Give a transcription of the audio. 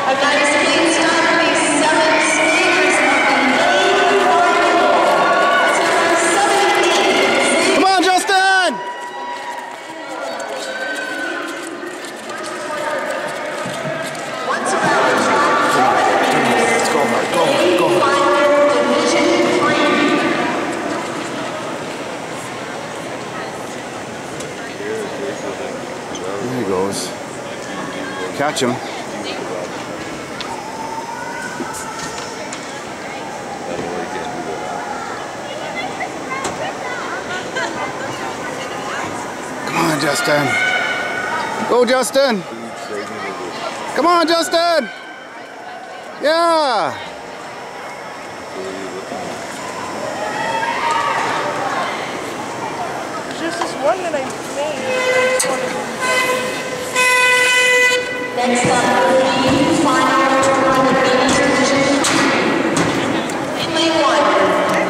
There he goes. Catch him. Come on, Justin. Go, Justin. Come on, Justin. Yeah. There's just this one that I made. Next up.